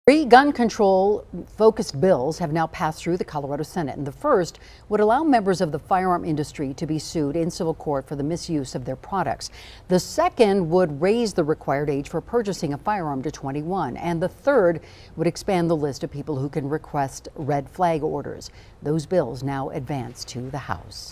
Three gun control focused bills have now passed through the Colorado Senate, and the first would allow members of the firearm industry to be sued in civil court for the misuse of their products. The second would raise the required age for purchasing a firearm to 21, and the third would expand the list of people who can request red flag orders. Those bills now advance to the House.